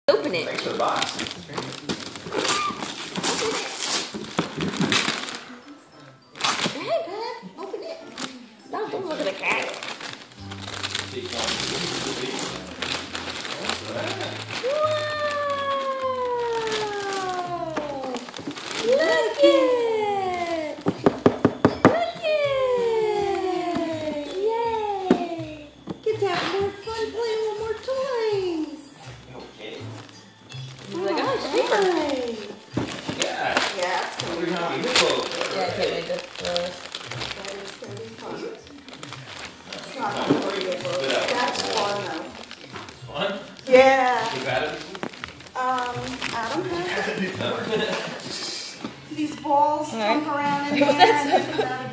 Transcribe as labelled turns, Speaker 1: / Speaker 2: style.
Speaker 1: Open it.
Speaker 2: Thanks for the box.
Speaker 1: Go ahead, Dad. Open it. Don't look at the cat. Wow! Look it! Look it! Yay! Get to have more fun playing with more toys.
Speaker 2: Okay.
Speaker 1: He's like, oh, it's cheaper.
Speaker 2: Yeah.
Speaker 1: Yeah, it's
Speaker 2: We're
Speaker 1: gonna
Speaker 2: gonna
Speaker 1: be
Speaker 2: be
Speaker 1: fun.
Speaker 2: hippo.
Speaker 1: Yeah, I can't make this.
Speaker 3: That is going to be fun. It's not
Speaker 2: Fun.
Speaker 3: unbelievable. That's fun though.
Speaker 2: Fun?
Speaker 3: Yeah.
Speaker 2: You got it?
Speaker 3: Adam has these balls jump around in there and